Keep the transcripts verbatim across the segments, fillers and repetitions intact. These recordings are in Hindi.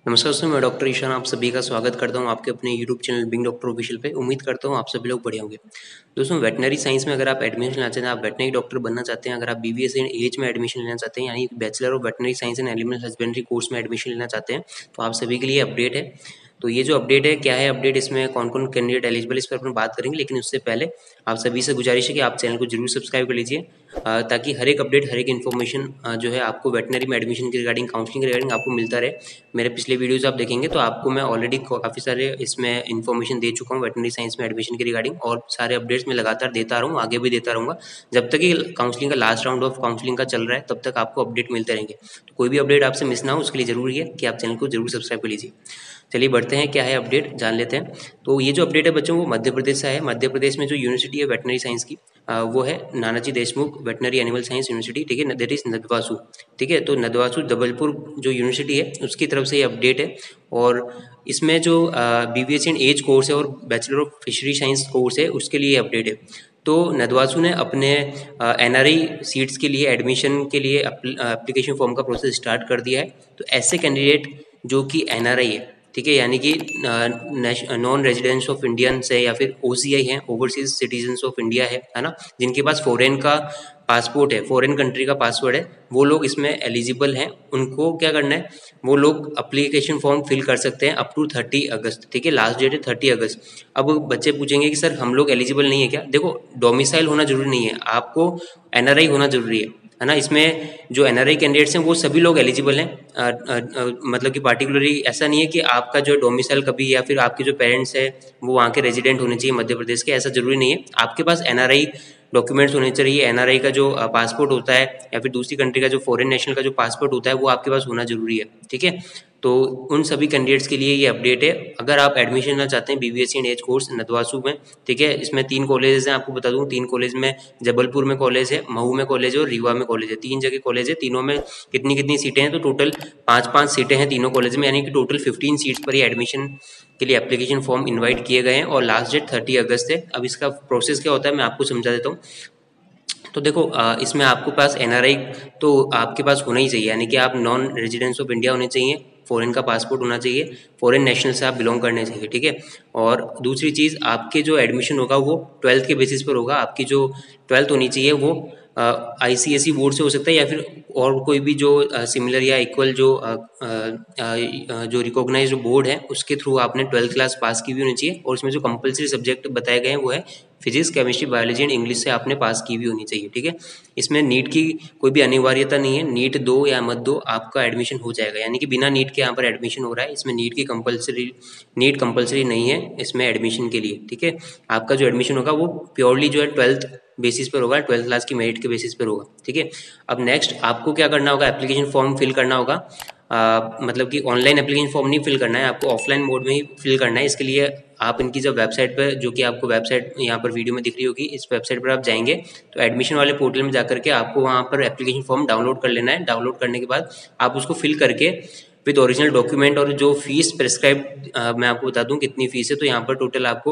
नमस्कार दोस्तों, मैं डॉक्टर ईशान आप सभी का स्वागत करता हूं आपके अपने YouTube channel Bing doctor official पे। उम्मीद करता हूं आप सभी लोग बढ़िया होंगे। दोस्तों, वेटनरी साइंस में अगर आप एडमिशन लेना चाहते हैं, आप वेटनरी डॉक्टर बनना चाहते हैं, अगर आप बीबीएस इन एच में एडमिशन लेना चाहते हैं, यानी bachelor of veterinary science and animal husbandry course में एडमिशन लेना चाहते हैं, तो आप सभी के लिए अपडेट है। तो ये जो अपडेट है, क्या है अपडेट, इसमें कौन कौन कैंडिडेट एलिजिबल, इस पर अपन बात करेंगे। लेकिन उससे पहले आप सभी से गुजारिश है कि आप चैनल को जरूर सब्सक्राइब कर लीजिए, ताकि हर एक अपडेट, हर एक इन्फॉर्मेशन जो है आपको वेटनरी में एडमिशन के रिगार्डिंग, काउंसलिंग के रिगार्डिंग आपको मिलता रहे। मेरे पिछले वीडियोस आप देखेंगे तो आपको मैं ऑलरेडी काफ़ी सारे इसमें इन्फॉर्मेशन दे चुका हूँ वेटनरी साइंस में एडमिशन के रिगार्डिंग, और सारे अपडेट्स मैं लगातार देता रहूँ, आगे भी देता रहूँगा। जब तक कि काउंसलिंग का लास्ट राउंड ऑफ काउंसलिंग का चल रहा है, तब तक आपको अपडेट मिलते रहेंगे। तो कोई भी अपडेट आपसे मिस ना हो, उसके लिए जरूरी है कि आप चैनल को जरूर सब्सक्राइब कर लीजिए। चलिए बढ़ते हैं, क्या है अपडेट जान लेते हैं। तो ये जो अपडेट है बच्चों, वो मध्य प्रदेश से है। मध्य प्रदेश में जो यूनिवर्सिटी है वेटनरी साइंस की, वो है Nanaji Deshmukh veterinary animal science university, ठीक है, दैट इज नदवासु, ठीक है। तो नदवासु जबलपुर जो यूनिवर्सिटी है, उसकी तरफ से ये अपडेट है। और इसमें जो बीबीएस इन एज कोर्स है और bachelor of fishery science course है, उसके लिए अपडेट है। तो नदवासु ने अपने एनआरआई सीट्स के लिए एडमिशन के लिए एप्लीकेशन फॉर्म का प्रोसेस स्टार्ट कर दिया है। तो ऐसे कैंडिडेट जो कि एनआरआई है, ठीक है, यानी कि नॉन रेजिडेंट्स ऑफ इंडियन है, या फिर ओसीआई है, ओवरसीज सिटीजन्स ऑफ इंडिया है है ना, जिनके पास फॉरेन का पासपोर्ट है, फॉरेन कंट्री का पासपोर्ट है, वो लोग इसमें एलिजिबल हैं। उनको क्या करना है, वो लोग अप्लीकेशन फॉर्म फिल कर सकते हैं अप टू थर्टी अगस्त, ठीक है, लास्ट डेट है थर्टी अगस्त। अब बच्चे पूछेंगे कि सर हम लोग एलिजिबल नहीं है क्या? देखो, डोमिसाइल होना जरूरी नहीं है, आपको एनआरआई होना जरूरी है है ना। इसमें जो एनआरआई कैंडिडेट्स हैं वो सभी लोग एलिजिबल हैं, आ, आ, आ, मतलब कि पार्टिकुलरली ऐसा नहीं है कि आपका जो डोमिसाइल कभी, या फिर आपके जो पेरेंट्स है वो वहाँ के रेजिडेंट होने चाहिए मध्य प्रदेश के, ऐसा जरूरी नहीं है। आपके पास एनआरआई डॉक्यूमेंट्स होने चाहिए, एनआरआई का जो पासपोर्ट होता है, या फिर दूसरी कंट्री का जो फॉरेन नेशनल का जो पासपोर्ट होता है, वो आपके पास होना जरूरी है, ठीक है। तो उन सभी कैंडिडेट्स के लिए ये अपडेट है। अगर आप एडमिशन लेना चाहते हैं बीबीएस इन एज कोर्स नदवासु में, ठीक है, इसमें तीन कॉलेजेस हैं, आपको बता दूं। तीन कॉलेज में जबलपुर में कॉलेज है, महू में कॉलेज है और रीवा में कॉलेज है। तीन जगह कॉलेज है, तीनों में कितनी कितनी सीटें हैं, तो टोटल पाँच पाँच सीटें हैं तीनों कॉलेज में, यानी कि टोटल फिफ्टीन सीट्स पर ही एडमिशन के लिए एप्लीकेशन फॉर्म इन्वाइट किए गए हैं, और लास्ट डेट थर्टी अगस्त है। अब इसका प्रोसेस क्या होता है मैं आपको समझा देता हूँ। तो देखो, इसमें आपके पास एनआरआई तो आपके पास होना ही चाहिए, यानी कि आप नॉन रेजिडेंट्स ऑफ इंडिया होने चाहिए, फॉरेन का पासपोर्ट होना चाहिए, फॉरेन नेशनल से आप बिलोंग करने चाहिए, ठीक है। और दूसरी चीज़, आपके जो एडमिशन होगा वो ट्वेल्थ के बेसिस पर होगा। आपकी जो ट्वेल्थ होनी चाहिए वो आईसीएसई बोर्ड से हो सकता है, या फिर और कोई भी जो सिमिलर या इक्वल जो आ, आ, आ, जो रिकॉग्नाइज्ड बोर्ड है, उसके थ्रू आपने ट्वेल्थ क्लास पास की भी होनी चाहिए। और उसमें जो कंपलसरी सब्जेक्ट बताए गए हैं वो है physics, chemistry, biology and English से आपने पास की भी होनी चाहिए, ठीक है। इसमें नीट की कोई भी अनिवार्यता नहीं है, नीट दो या मत दो, आपका एडमिशन हो जाएगा, यानी कि बिना नीट के यहाँ पर एडमिशन हो रहा है। इसमें नीट की कंपलसरी नीट कंपलसरी नहीं है इसमें एडमिशन के लिए, ठीक है। आपका जो एडमिशन होगा वो प्योरली जो है ट्वेल्थ बेसिस पर होगा, ट्वेल्थ क्लास की मेरिट के बेसिस पर होगा, ठीक है। अब नेक्स्ट आपको क्या करना होगा, एप्लीकेशन फॉर्म फिल करना होगा। आ, मतलब कि ऑनलाइन एप्लीकेशन फॉर्म नहीं फिल करना है, आपको ऑफलाइन मोड में ही फिल करना है। इसके लिए आप इनकी जब वेबसाइट पर, जो कि आपको वेबसाइट यहाँ पर वीडियो में दिख रही होगी, इस वेबसाइट पर आप जाएंगे तो एडमिशन वाले पोर्टल में जाकर के आपको वहाँ पर एप्लीकेशन फॉर्म डाउनलोड कर लेना है। डाउनलोड करने के बाद आप उसको फिल करके विद ओरिजिनल डॉक्यूमेंट, और जो फीस प्रेस्क्राइब मैं आपको बता दूं कितनी फीस है। तो यहाँ पर टोटल आपको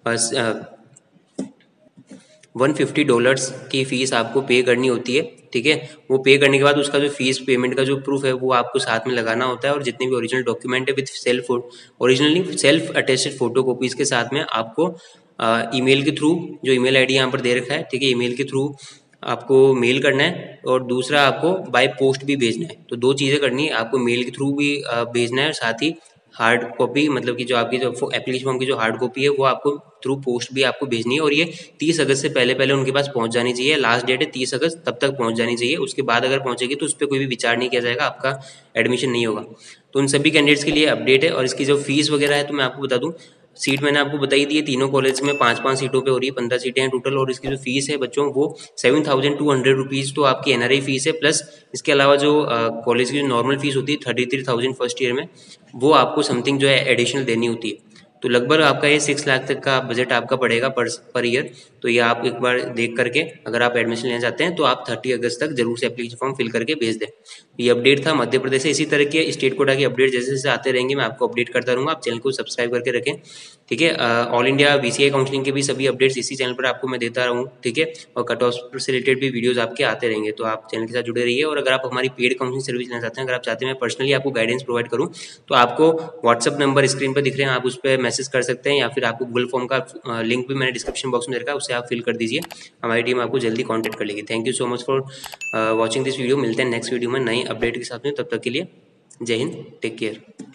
वन फिफ्टी डॉलर्स की फ़ीस आपको पे करनी होती है, ठीक है। वो पे करने के बाद उसका जो फीस पेमेंट का जो प्रूफ है वो आपको साथ में लगाना होता है, और जितने भी ओरिजिनल डॉक्यूमेंट है with self originally self attested photo copies के साथ में आपको ईमेल के थ्रू, जो ईमेल आईडी यहाँ पर दे रखा है, ठीक है, ईमेल के थ्रू आपको मेल करना है, और दूसरा आपको बाय पोस्ट भी भेजना है। तो दो चीज़ें करनी है, आपको मेल के थ्रू भी भेजना है, साथ ही हार्ड कॉपी, मतलब कि जो आपकी जो एप्लीकेशन फॉर्म की जो हार्ड कॉपी है वो आपको थ्रू पोस्ट भी आपको भेजनी है। और ये तीस अगस्त से पहले पहले उनके पास पहुंच जानी चाहिए। लास्ट डेट है तीस अगस्त, तब तक पहुंच जानी चाहिए। उसके बाद अगर पहुंचेगी तो उस पर कोई भी विचार नहीं किया जाएगा, आपका एडमिशन नहीं होगा। तो उन सभी कैंडिडेट्स के लिए अपडेट है। और इसकी जो फीस वगैरह है तो मैं आपको बता दूं, सीट मैंने आपको बताई दी है, तीनों कॉलेज में पाँच पाँच सीटों पे हो रही है, पंद्रह सीटें हैं टोटल। और इसकी जो फीस है बच्चों वो seven thousand two hundred rupees तो आपकी एनआरआई फीस है, प्लस इसके अलावा जो कॉलेज की जो नॉर्मल फीस होती है thirty three thousand first year में, वो आपको समथिंग जो है एडिशनल देनी होती है। तो लगभग आपका ये सिक्स लाख तक का बजट आपका पड़ेगा पर पर ईयर। तो ये आप एक बार देख करके, अगर आप एडमिशन लेना चाहते हैं तो आप थर्टी अगस्त तक जरूर से एप्लीकेशन फॉर्म फिल करके भेज दें। ये अपडेट था मध्य प्रदेश से। इसी तरह के स्टेट कोटा की अपडेट जैसे जैसे आते रहेंगे मैं आपको अपडेट करता रहूँगा। आप चैनल को सब्सक्राइब करके रखें, ठीक है। ऑल इंडिया बीसीए काउंसलिंग के भी सभी अपडेट्स इसी चैनल पर आपको मैं देता रहूँ, ठीक है। और कट ऑफ से रिलेटेड भी वीडियोस आपके आते रहेंगे, तो आप चैनल के साथ जुड़े रहिए। और अगर आप हमारी पेड काउंसलिंग सर्विस लेना चाहते हैं, अगर आप चाहते हैं मैं पर्सनली आपको गाइडेंस प्रोवाइड करूँ, तो आपको व्हाट्सअप नंबर स्क्रीन पर दिख रहे हैं, आप उस पर मैसेज कर सकते हैं, या फिर आपको गूगल फॉर्म का लिंक भी मैंने डिस्क्रिप्शन बॉक्स में रखा है, उससे आप फिल कर दीजिए। हमारी टीम आपको जल्दी कॉन्टैक्ट कर लेगी। Thank you so much for watching this video. मिलते हैं नेक्स्ट वीडियो में नई अपडेट के साथ में, तब तक के लिए जय हिंद, टेक केयर।